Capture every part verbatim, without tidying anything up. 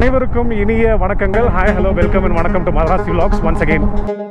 அனைவருக்கும் இனிய வணக்கங்கள். ஹாய், ஹலோ, வெல்கம் அண்ட் வணக்கம் to Madrasi vlogs once again.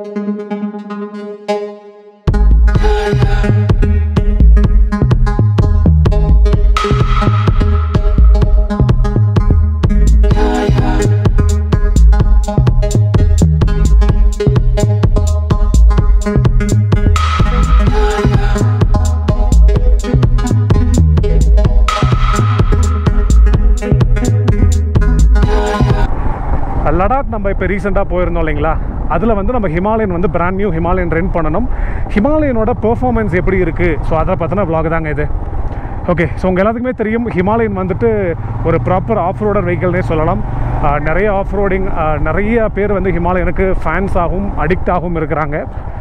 Ladakh நம்ம இப்போ ரீசெண்டாக போயிருந்தோம் இல்லைங்களா, அதில் வந்து நம்ம ஹிமாலயன் வந்து பிராண்ட் நியூ ஹிமாலயன் ரெண்ட் பண்ணணும். ஹிமாலயனோட பெர்ஃபார்மன்ஸ் எப்படி இருக்குது, ஸோ அதை பற்றின vlog தாங்க இது. ஓகே, ஸோ உங்கள் எல்லாத்துக்குமே தெரியும் ஹிமாலயன் வந்துட்டு ஒரு ப்ராப்பர் ஆஃப் ரோடர் வெஹிக்கிள்னே சொல்லலாம். நிறைய ஆஃப் ரோடிங், நிறைய பேர் வந்து ஹிமாலயனுக்கு ஃபேன்ஸ் ஆகும் அடிக்ட் ஆகும் இருக்கிறாங்க.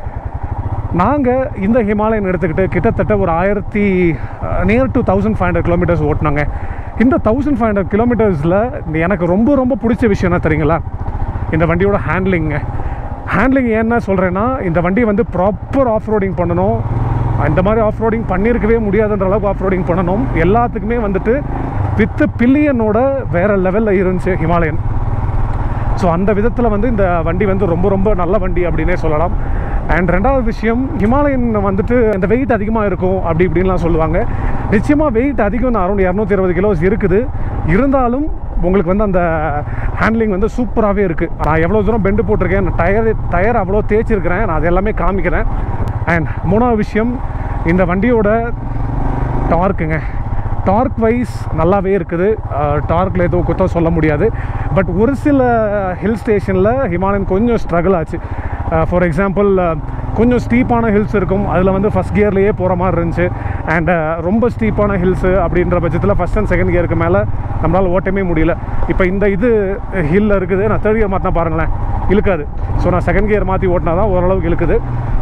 நாங்கள் இந்த ஹிமாலயன் எடுத்துக்கிட்டு கிட்டத்தட்ட ஒரு ஆயிரத்தி near to thousand five hundred kilometres ஓட்டினாங்க. இந்த தௌசண்ட் ஃபைவ் ஹண்ட்ரட் கிலோமீட்டர்ஸில் எனக்கு ரொம்ப ரொம்ப பிடிச்ச விஷயம் என்ன தெரியுங்களா, இந்த வண்டியோட ஹேண்ட்லிங்க. ஹேண்ட்லிங் ஏன்னா சொல்கிறேன்னா, இந்த வண்டி வந்து ப்ராப்பர் ஆஃப் ரோடிங் பண்ணணும். இந்த மாதிரி ஆஃப் ரோடிங் பண்ணியிருக்கவே முடியாதுன்ற அளவுக்கு ஆஃப் ரோடிங் பண்ணணும். எல்லாத்துக்குமே வந்துட்டு வித்து பில்லியனோட வேறு லெவலில் இருந்துச்சு ஹிமாலயன். ஸோ அந்த விதத்தில் வந்து இந்த வண்டி வந்து ரொம்ப ரொம்ப நல்ல வண்டி அப்படின்னே சொல்லலாம். அண்ட் ரெண்டாவது விஷயம், ஹிமாலயன் வந்துட்டு இந்த வெயிட் அதிகமாக இருக்கும் அப்படி இப்படின்லாம் சொல்லுவாங்க. நிச்சயமாக வெயிட் அதிகம் தான், அரௌண்ட் இரநூத்தி இருபது கிலோஸ் இருக்குது. இருந்தாலும் உங்களுக்கு வந்து அந்த ஹேண்ட்லிங் வந்து சூப்பராகவே இருக்குது. நான் எவ்வளோ தூரம் பெண்டு போட்டிருக்கேன், டயர் டயர் அவ்வளோ தேய்ச்சிருக்கிறேன், நான் அது எல்லாமே காமிக்கிறேன். அண்ட் மூணாவது விஷயம், இந்த வண்டியோட டார்க்குங்க. டார்க் வைஸ் நல்லாவே இருக்குது. டார்க்கில் எதுவும் குத்தம் சொல்ல முடியாது. பட் ஒரு சில ஹில் ஸ்டேஷனில் ஹிமாலயன் கொஞ்சம் ஸ்ட்ரகிள் ஆச்சு. ஃபார் எக்ஸாம்பிள், கொஞ்சம் ஸ்டீப்பான ஹில்ஸ் இருக்கும், அதில் வந்து ஃபஸ்ட் கியர்லேயே போகிற மாதிரி இருந்துச்சு. அண்ட் ரொம்ப ஸ்டீப்பான ஹில்ஸு அப்படின்ற பட்சத்தில் ஃபஸ்ட் அண்ட் செகண்ட் கியருக்கு மேலே நம்மளால் ஓட்டமே முடியல. இப்போ இந்த இது ஹில்லில் இருக்குது, நான் தேர்ட் கியர் மாற்றினா பாருங்களேன், இழுக்காது. ஸோ நான் செகண்ட் கியர் மாற்றி ஓட்டினா தான் ஓரளவுக்கு இழுக்குது.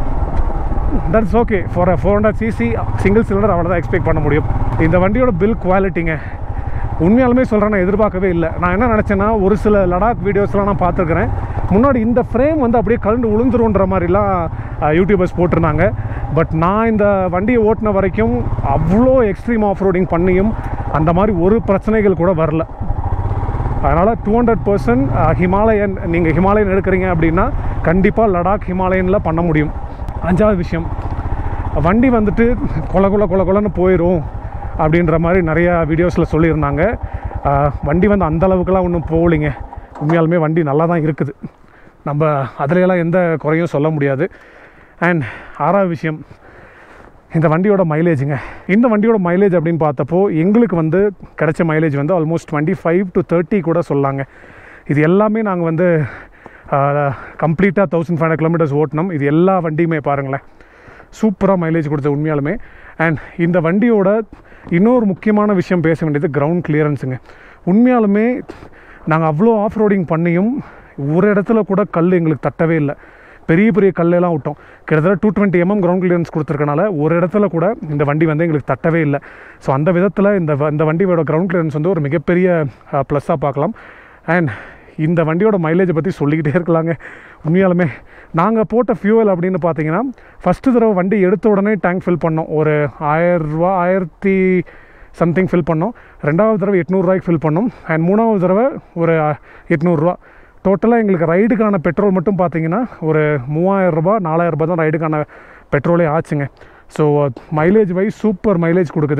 That's okay. For four hundred CC single cylinder அவ்வளோ தான் எக்ஸ்பெக்ட் பண்ண முடியும். இந்த வண்டியோட பில் குவாலிட்டிங்க உண்மையாலுமே சொல்கிறேன், நான் எதிர்பார்க்கவே இல்லை. நான் என்ன நினச்சேன்னா, ஒரு சில லடாக் வீடியோஸ்லாம் நான் பார்த்துருக்குறேன், முன்னாடி இந்த ஃப்ரேம் வந்து அப்படியே கலண்டு உளுந்துருன்ற மாதிரிலாம் யூடியூபர்ஸ் போட்டிருந்தாங்க. பட் நான் இந்த வண்டியை ஓட்டின வரைக்கும் அவ்வளோ எக்ஸ்ட்ரீம் ஆஃப் ரோடிங் பண்ணியும் அந்த மாதிரி ஒரு பிரச்சனைகள் கூட வரல. அதனால் டூ ஹண்ட்ரட் பர்சன்ட் ஹிமாலயன், நீங்கள் ஹிமாலயன் எடுக்கிறீங்க அப்படின்னா கண்டிப்பாக லடாக் ஹிமாலயனில் பண்ண முடியும். அஞ்சாவது விஷயம், வண்டி வந்துட்டு கொல கொல கொல கொலன்னு போயிடும் அப்படின்ற மாதிரி நிறையா வீடியோஸில் சொல்லியிருந்தாங்க. வண்டி வந்து அந்தளவுக்குலாம் ஒன்றும் போகலிங்க. உண்மையாலுமே வண்டி நல்லா தான் இருக்குது, நம்ம அதிலெல்லாம் எந்த குறையும் சொல்ல முடியாது. அண்ட் ஆறாவது விஷயம், இந்த வண்டியோட மைலேஜுங்க. இந்த வண்டியோட மைலேஜ் அப்படின்னு பார்த்தப்போ எங்களுக்கு வந்து கிடைச்ச மைலேஜ் வந்து almost twenty five to thirty கூட சொல்லாங்க. இது எல்லாமே நாங்கள் வந்து கம்ப்ளீட்டாக தௌசண்ட் ஃபைவ் ஹண்ட்ரட் கிலோமீட்டர்ஸ் ஓட்டினோம். இது எல்லா வண்டியுமே பாருங்களேன் சூப்பராக மைலேஜ் கொடுத்த உண்மையாலுமே. அண்ட் இந்த வண்டியோட இன்னொரு முக்கியமான விஷயம் பேச வேண்டியது கிரவுண்ட் கிளியரன்ஸுங்க. உண்மையாலுமே நாங்கள் அவ்வளோ ஆஃப் ரோடிங் பண்ணியும் ஒரு இடத்துல கூட கல் எங்களுக்கு தட்டவே இல்லை. பெரிய பெரிய கல்லெல்லாம் விட்டோம். கிட்டத்தட்ட two twenty mm ground clearance கொடுத்துருக்கனால ஒரு இடத்துல கூட இந்த வண்டி வந்து எங்களுக்கு தட்டவே இல்லை. ஸோ அந்த விதத்தில் இந்த இந்த வண்டியோட கிரவுண்ட் கிளியரன்ஸ் வந்து ஒரு மிகப்பெரிய ப்ளஸ்ஸாக பார்க்கலாம். அண்ட் இந்த வண்டியோட மைலேஜை பற்றி சொல்லிக்கிட்டே இருக்கலாங்க. உண்மையாலுமே நாங்கள் போட்ட ஃபியூவல் அப்படின்னு பார்த்தீங்கன்னா, ஃபஸ்ட்டு தடவை வண்டி எடுத்த உடனே டேங்க் ஃபில் பண்ணோம். ஒரு ஆயிரரூவா ஆயிரத்தி சம்திங் ஃபில் பண்ணோம். ரெண்டாவது தடவை எட்நூறுரூவாய்க்கு ஃபில் பண்ணோம். அண்ட் மூணாவது தடவை ஒரு எட்நூறுரூவா. டோட்டலாக எங்களுக்கு ரைடுக்கான பெட்ரோல் மட்டும் பார்த்தீங்கன்னா ஒரு மூவாயிரரூபா நாலாயிரரூபா தான் ரைடுக்கான பெட்ரோலே ஆச்சுங்க. So mileage wise super mileage கொடுக்குது.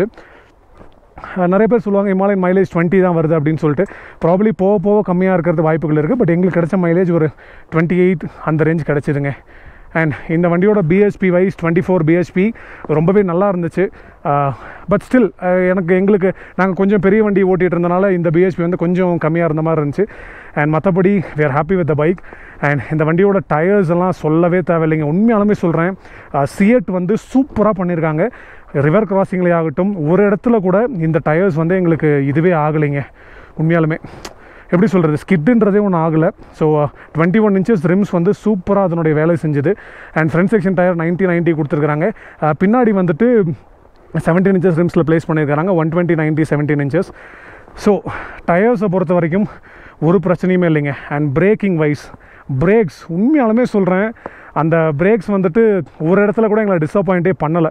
நிறைய பேர் சொல்லுவாங்க ஹிமாலயன் மைலேஜ் டுவெண்ட்டி தான் வருது அப்படின்னு சொல்லிட்டு. ப்ராபப்ளி போக போக கம்மியாக இருக்கிறது வாய்ப்புகள் இருக்குது. பட் எங்களுக்கு கிடைச்ச மைலேஜ் ஒரு டுவெண்ட்டி எயிட் அந்த ரேஞ்ச் கிடச்சிதுங்க. அண்ட் இந்த வண்டியோட BHP wise twenty four BHP ரொம்பவே நல்லா இருந்துச்சு. பட் ஸ்டில் எனக்கு எங்களுக்கு நாங்கள் கொஞ்சம் பெரிய வண்டி ஓட்டிகிட்டு இருந்தனால இந்த பிஹெச்பி வந்து கொஞ்சம் கம்மியாக இருந்த மாதிரி இருந்துச்சு. அண்ட் மற்றபடி we are happy with the bike. And இந்த வண்டியோட டயர்ஸ் எல்லாம் சொல்லவே தேவையில்லைங்க. உண்மையாலுமே சொல்கிறேன், சியட் வந்து சூப்பராக பண்ணியிருக்காங்க. ரிவர் கிராசிங்லேயே ஆகட்டும், ஒரு இடத்துல கூட இந்த டயர்ஸ் வந்து எங்களுக்கு இதுவே ஆகலைங்க. உண்மையாலுமே எப்படி சொல்கிறது, ஸ்கிட்டுன்றதே ஒன்றும் ஆகலை. So twenty one inches rims வந்து சூப்பராக அதனுடைய வேலை செஞ்சுது. And front section tyre ninety ninety கொடுத்துருக்குறாங்க. பின்னாடி வந்துட்டு செவன்டீன் இன்ச்சஸ் ரிம்ஸில் ப்ளேஸ் பண்ணியிருக்காங்க. One twenty ninety seventeen inches. So டயர்ஸை பொறுத்த வரைக்கும் ஒரு பிரச்சனையுமே இல்லைங்க. அண்ட் பிரேக்கிங் வைஸ் பிரேக்ஸ் உண்மையாலுமே சொல்கிறேன், அந்த பிரேக்ஸ் வந்துட்டு ஒரு இடத்துல கூட எங்களை டிஸப்பாயிண்ட்டே பண்ணலை.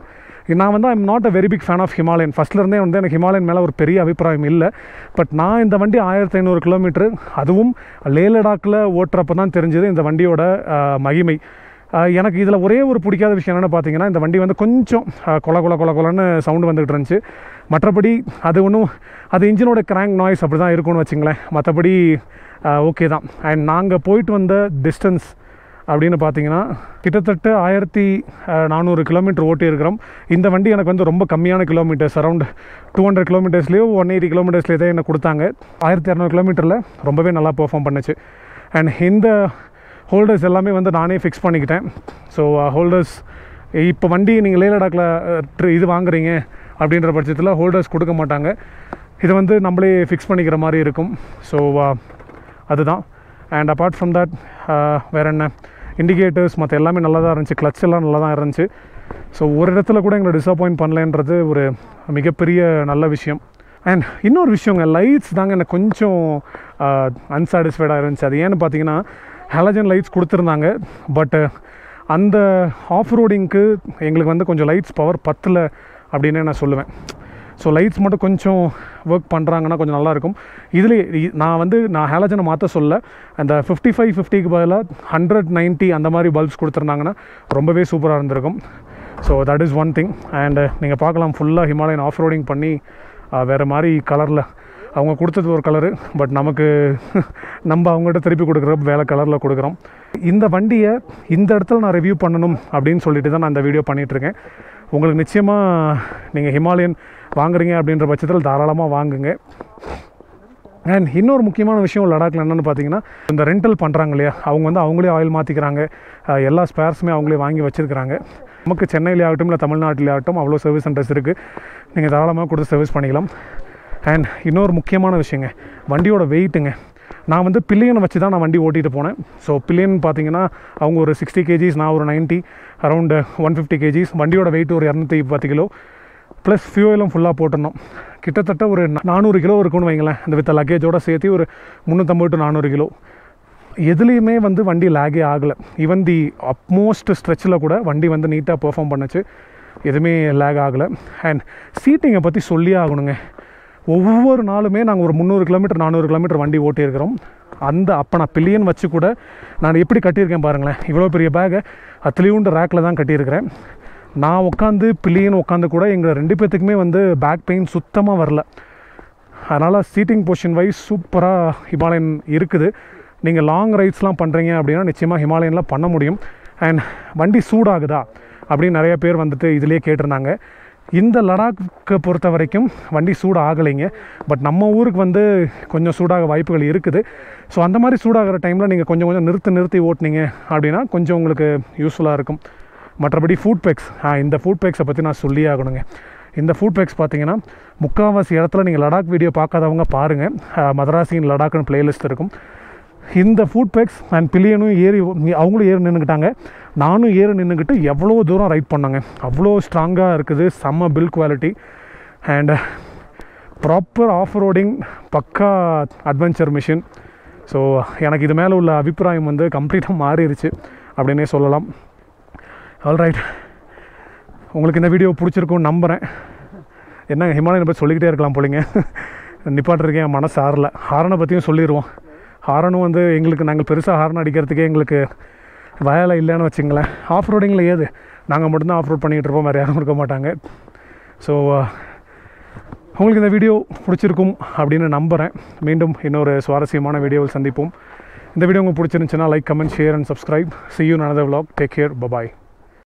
நான் வந்து I'm not a very big fan of Himalayan. ஃபஸ்ட்லேருந்தே வந்து எனக்கு ஹிமாலயன் மேலே ஒரு பெரிய அபிப்பிராயம் இல்லை. பட் நான் இந்த வண்டி ஆயிரத்தி ஐநூறு கிலோமீட்டர், அதுவும் லே லடாக்கில் ஓட்டுறப்ப தான் தெரிஞ்சது இந்த வண்டியோட மகிமை. எனக்கு இதில் ஒரே ஒரு பிடிக்காத விஷயம் என்னென்னு பார்த்தீங்கன்னா, இந்த வண்டி வந்து கொஞ்சம் கொல கொல கொல கொலன்னு சவுண்டு வந்துகிட்டு இருந்துச்சு. மற்றபடி அது ஒன்றும் அது இன்ஜினோட கிராங்க் நாய்ஸ் அப்படி தான் இருக்கும்னு வச்சுங்களேன். மற்றபடி ஓகே தான். அண்ட் நாங்கள் போயிட்டு வந்த டிஸ்டன்ஸ் அப்படின்னு பார்த்தீங்கன்னா கிட்டத்தட்ட ஆயிரத்தி நானூறு கிலோமீட்டர் ஓட்டி இருக்கிறோம். இந்த வண்டி எனக்கு வந்து ரொம்ப கம்மியான கிலோமீட்டர்ஸ், அரௌண்ட் டூ ஹண்ட்ரட் கிலோமீட்டர்ஸ்லேயோ ஒன் எயிட்டி கிலோமீட்டர்ஸ்லேயே தான் எனக்கு கொடுத்தாங்க. ஆயிரத்தி இரநூறு கிலோமீட்டரில் ரொம்பவே நல்லா பெர்ஃபார்ம் பண்ணுச்சு. அண்ட் இந்த ஹோல்டர்ஸ் எல்லாமே வந்து நானே ஃபிக்ஸ் பண்ணிக்கிட்டேன். ஸோ ஹோல்டர்ஸ் இப்போ வண்டி நீங்கள் லே லடாக்கில் இது வாங்குறீங்க அப்படின்ற பட்சத்தில் ஹோல்டர்ஸ் கொடுக்க மாட்டாங்க. இதை வந்து நம்மளே ஃபிக்ஸ் பண்ணிக்கிற மாதிரி இருக்கும். ஸோ அதுதான். அண்ட் அப்பார்ட் ஃப்ரம் தட் வேறு என்ன, இண்டிகேட்டர்ஸ் மற்ற எல்லாமே நல்லா தான் இருந்துச்சு, கிளட்ச் எல்லாம் நல்லா தான் இருந்துச்சு. ஸோ ஒரு இடத்துல கூட எங்களை டிசப்பாயிண்ட் பண்ணலன்றது ஒரு மிகப்பெரிய நல்ல விஷயம். அண்ட் இன்னொரு விஷயங்க, லைட்ஸ் தாங்க எனக்கு கொஞ்சம் அன்சாட்டிஸ்ஃபைடாக இருந்துச்சு. அது ஏன்னு பார்த்தீங்கன்னா, ஹாலஜன் லைட்ஸ் கொடுத்துருந்தாங்க. பட்டு அந்த ஆஃப் ரோடிங்க்கு எங்களுக்கு வந்து கொஞ்சம் லைட்ஸ் பவர் பத்தலை அப்படின்னு நான் சொல்லுவேன். ஸோ லைட்ஸ் மட்டும் கொஞ்சம் ஒர்க் பண்ணுறாங்கன்னா கொஞ்சம் நல்லாயிருக்கும். இதில் நான் வந்து நான் ஹாலஜனை மாற்ற சொல்ல, அந்த ஃபிஃப்டி ஃபைவ் ஃபிஃப்டிக்கு பதிலாக ஹண்ட்ரட் நைன்ட்டி அந்த மாதிரி பல்ப்ஸ் கொடுத்துருந்தாங்கன்னா ரொம்பவே சூப்பராக இருந்திருக்கும். So that is one thing. And நீங்கள் பார்க்கலாம், ஃபுல்லாக ஹிமாலயன் ஆஃப் ரோடிங் பண்ணி வேறு மாதிரி கலரில் அவங்க கொடுத்தது ஒரு கலரு, பட் நமக்கு நம்ம அவங்கள்ட்ட திருப்பி கொடுக்குற வேலை கலரில் கொடுக்குறோம். இந்த வண்டியை இந்த இடத்துல நான் ரிவ்யூ பண்ணணும் அப்படின்னு சொல்லிட்டு தான் நான் இந்த வீடியோ பண்ணிகிட்ருக்கேன். உங்களுக்கு நிச்சயமாக நீங்கள் ஹிமாலயன் வாங்குறீங்க அப்படின்ற பட்சத்தில் தாராளமாக வாங்குங்க. அண்ட் இன்னொரு முக்கியமான விஷயம் லடாக்கில் என்னென்னு பார்த்தீங்கன்னா, இந்த ரெண்டல் பண்ணுறாங்க இல்லையா, அவங்க வந்து அவங்களே ஆயில் மாற்றிக்கிறாங்க, எல்லா ஸ்பேர்ஸுமே அவங்களே வாங்கி வச்சுருக்கிறாங்க. நமக்கு சென்னையிலே ஆகட்டும் இல்லை தமிழ்நாட்டிலே ஆகட்டும் அவ்வளோ சர்வீஸ் சென்டர்ஸ் இருக்குது, நீங்கள் தாராளமாக கொடுத்து சர்வீஸ் பண்ணிக்கலாம். அண்ட் இன்னொரு முக்கியமான விஷயங்க, வண்டியோட வெயிட்டுங்க. நான் வந்து பில்லியனை வச்சு தான் நான் வண்டி ஓட்டிகிட்டு போனேன். ஸோ பில்லியன் பார்த்தீங்கன்னா அவங்க ஒரு சிக்ஸ்டி கேஜிஸ், நான் ஒரு ninety, around one fifty KGs. வண்டியோட வெயிட் ஒரு இரநூத்தி பத்து கிலோ ப்ளஸ் ஃபியூவலும் ஃபுல்லாக போட்டிருந்தோம். கிட்டத்தட்ட ஒரு நானூறு கிலோ இருக்குன்னு வைங்களேன். இந்த வித் லக்கேஜோடு சேர்த்து ஒரு முந்நூற்றம்பது டு நானூறு கிலோ. எதுலேயுமே வந்து வண்டி லேகே ஆகலை. ஈவன் தி அப்மோஸ்ட் ஸ்ட்ரெச்சில் கூட வண்டி வந்து நீட்டாக பெர்ஃபார்ம் பண்ணுச்சு, எதுவுமே லேக் ஆகலை. அண்ட் சீட்டிங்கை பற்றி சொல்லியே ஆகணுங்க. ஒவ்வொரு நாளுமே நாங்கள் ஒரு முந்நூறு கிலோமீட்டர் நானூறு கிலோமீட்டர் வண்டி ஓட்டியிருக்கிறோம். அந்த அப்போ நான் பில்லியன் வச்சு கூட நான் எப்படி கட்டியிருக்கேன் பாருங்களேன். இவ்வளோ பெரிய பேகை அத்துலேயுண்டு ரேக்கில் தான் கட்டியிருக்கிறேன். நான் உட்காந்து பில்லியன் உட்காந்து கூட எங்கள் ரெண்டு பேர்த்துக்குமே வந்து பேக் பெயின் சுத்தமாக வரல. அதனால் சீட்டிங் பொசிஷன் வைஸ் சூப்பராக ஹிமாலயன் இருக்குது. நீங்கள் லாங் ரைட்ஸ்லாம் பண்ணுறீங்க அப்படின்னா நிச்சயமாக ஹிமாலயனில் பண்ண முடியும். அண்ட் வண்டி சூடாகுதா அப்படின்னு நிறைய பேர் வந்துட்டு இதிலே கேட்டிருந்தாங்க. இந்த லடாக்கை பொறுத்த வரைக்கும் வண்டி சூடு ஆகலைங்க. பட் நம்ம ஊருக்கு வந்து கொஞ்சம் சூடாக வாய்ப்புகள் இருக்குது. ஸோ அந்த மாதிரி சூடாகிற டைமில் நீங்கள் கொஞ்சம் கொஞ்சம் நிறுத்தி நிறுத்தி ஓட்டினீங்க அப்படின்னா கொஞ்சம் உங்களுக்கு யூஸ்ஃபுல்லாக இருக்கும். மற்றபடி ஃபுட் பேக்ஸ், இந்த ஃபுட் பேக்ஸை பற்றி நான் சொல்லியே ஆகணுங்க. இந்த ஃபுட் பேக்ஸ் பார்த்தீங்கன்னா முக்கால்வாசி இடத்துல நீங்கள் லடாக் வீடியோ பார்க்காதவங்க பாருங்கள், மதராசின் லடாக்னு பிளேலிஸ்ட் இருக்கும். இந்த ஃபுட் பேக்ஸ் அண்ட் பில்லியனும் ஏறி அவங்களும் ஏறி நின்றுக்கிட்டாங்க, நானும் ஏறி நின்றுக்கிட்டு எவ்வளோ தூரம் ரைட் பண்ணாங்க. அவ்வளோ ஸ்ட்ராங்காக இருக்குது, செம்ம build quality and proper off roading, பக்கா அட்வென்ச்சர் மிஷின். ஸோ எனக்கு இது மேலே உள்ள அபிப்பிராயம் வந்து கம்ப்ளீட்டாக மாறிடுச்சு அப்படின்னே சொல்லலாம். ஆல்ரைட், உங்களுக்கு இந்த வீடியோ பிடிச்சிருக்கும்னு நம்புகிறேன். என்ன ஹிமாலயனை பற்றி சொல்லிக்கிட்டே இருக்கலாம் போலிங்க, நிப்பாட்டிருக்கேன், என் மனசு ஆறலை. ஹாரனை பற்றியும் சொல்லிடுவோம். ஹாரனும் வந்து எங்களுக்கு நாங்கள் பெருசாக ஹாரன் அடிக்கிறதுக்கே எங்களுக்கு வயலை இல்லைன்னு வச்சுங்களேன். ஆஃப் ரோடிங்கில் ஏது நாங்கள் மட்டும்தான் ஆஃப் ரோட் பண்ணிகிட்டு இருப்போம், வேறு யாரும் இருக்க மாட்டாங்க. ஸோ உங்களுக்கு இந்த வீடியோ பிடிச்சிருக்கும் அப்படின்னு நம்புகிறேன். மீண்டும் இன்னொரு சுவாரஸ்யமான வீடியோவில் சந்திப்போம். இந்த வீடியோ உங்களுக்கு பிடிச்சிருந்துச்சுன்னா like, comment, share and subscribe. See you in another vlog. Take care. Bye bye.